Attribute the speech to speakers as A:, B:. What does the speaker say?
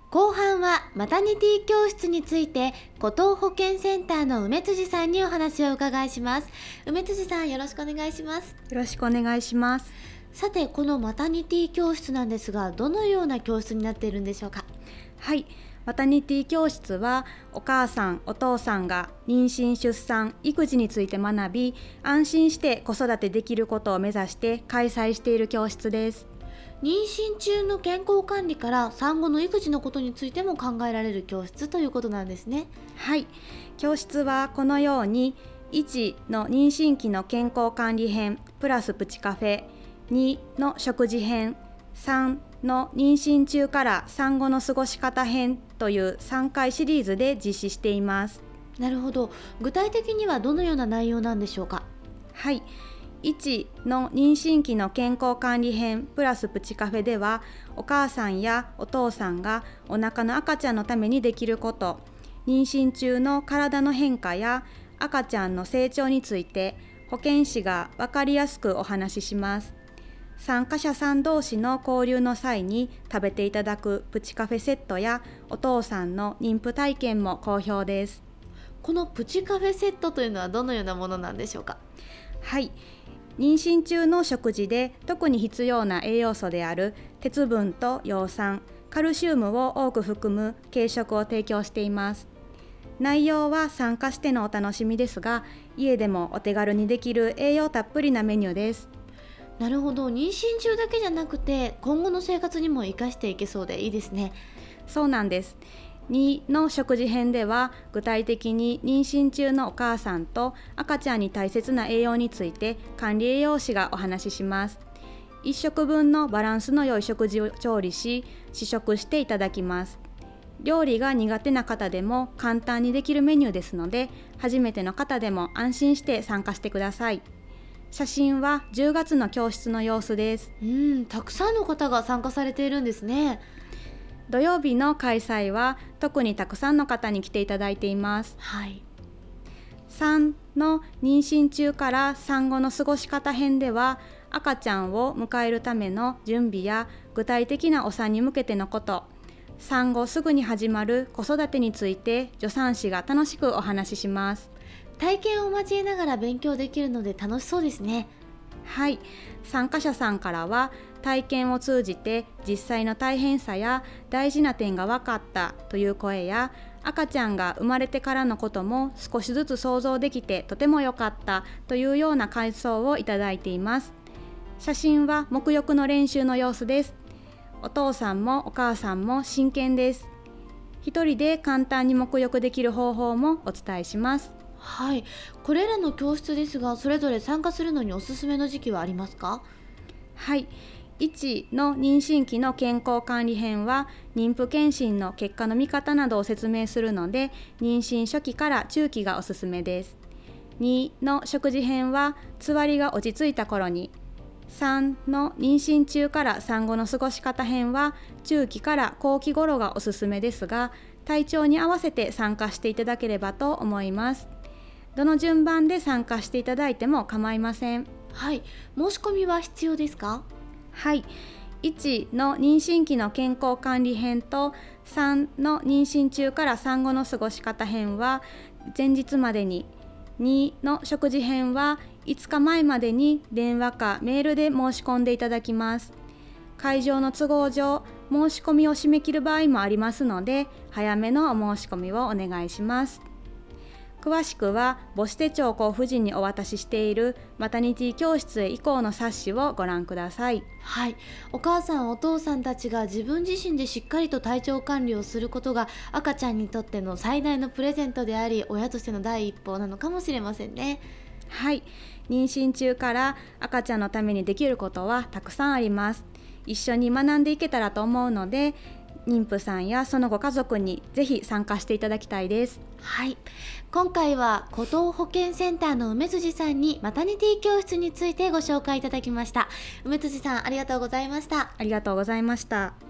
A: 後半はマタニティ教室について後藤保健センターの梅辻さんにお話を伺いします。梅辻さん、よろしくお願いします。
B: よろしくお願いします。
A: さて、このマタニティ教室なんですが、どのような教室になっているんでしょうか？
B: はい、マタニティ教室はお母さんお父さんが妊娠出産育児について学び、安心して子育てできることを目指して開催している教室です。
A: 妊娠中の健康管理から産後の育児のことについても考えられる教室ということなんですね。
B: はい、教室はこのように1の妊娠期の健康管理編プラスプチカフェ、2の食事編、3の妊娠中から産後の過ごし方編という3回シリーズで実施しています。
A: なるほど。具体的にはどのような内容なんでしょうか？
B: はい、1の妊娠期の健康管理編プラスプチカフェでは、お母さんやお父さんがお腹の赤ちゃんのためにできること、妊娠中の体の変化や赤ちゃんの成長について保健師が分かりやすくお話しします。参加者さん同士の交流の際に食べていただくプチカフェセットやお父さんの妊婦体験も好評です。
A: このプチカフェセットというのはどのようなものなんでしょうか？
B: はい、妊娠中の食事で特に必要な栄養素である鉄分と葉酸、カルシウムを多く含む軽食を提供しています。内容は参加してのお楽しみですが、家でもお手軽にできる栄養たっぷりなメニューです。
A: なるほど。妊娠中だけじゃなくて今後の生活にも生かしていけそうでいいですね。
B: そうなんです。2の食事編では具体的に妊娠中のお母さんと赤ちゃんに大切な栄養について管理栄養士がお話しします。1食分のバランスの良い食事を調理し試食していただきます。料理が苦手な方でも簡単にできるメニューですので、初めての方でも安心して参加してください。写真は10月の教室の様子です。
A: たくさんの方が参加されているんですね。
B: 土曜日の開催は特にたくさんの方に来ていただいています。
A: はい。
B: 3の妊娠中から産後の過ごし方編では、赤ちゃんを迎えるための準備や具体的なお産に向けてのこと、産後すぐに始まる子育てについて助産師が楽しくお話しします。
A: 体験を交えながら勉強できるので楽しそうですね。
B: はい、参加者さんからは体験を通じて実際の大変さや大事な点が分かったという声や、赤ちゃんが生まれてからのことも少しずつ想像できてとても良かったというような感想をいただいています。写真は沐浴の練習の様子です。お父さんもお母さんも真剣です。一人で簡単に沐浴できる方法もお伝えします。
A: はい。これらの教室ですが、それぞれ参加するのにおすすめの時期はありますか？
B: はい、1の妊娠期の健康管理編は妊婦健診の結果の見方などを説明するので、妊娠初期から中期がおすすめです。2の食事編はつわりが落ち着いた頃に、3の妊娠中から産後の過ごし方編は中期から後期頃がおすすめですが、体調に合わせて参加していただければと思います。どの順番で参加していただいても構いません。
A: はい。申し込みは必要ですか？
B: はい、1の妊娠期の健康管理編と3の妊娠中から産後の過ごし方編は前日までに、2の食事編は5日前までに電話かメールで申し込んでいただきます。会場の都合上、申し込みを締め切る場合もありますので、早めのお申し込みをお願いします。詳しくは母子手帳を婦人にお渡ししているマタニティ教室へ移行の冊子をご覧ください。
A: はい。お母さんお父さんたちが自分自身でしっかりと体調管理をすることが赤ちゃんにとっての最大のプレゼントであり、親としての第一歩なのかもしれませんね。
B: はい、妊娠中から赤ちゃんのためにできることはたくさんあります。一緒に学んでいけたらと思うので、妊婦さんやそのご家族にぜひ参加していただきたいです。
A: はい。今回は後藤保健センターの梅辻さんにマタニティ教室についてご紹介いただきました。梅辻さん、ありがとうございました。
B: ありがとうございました。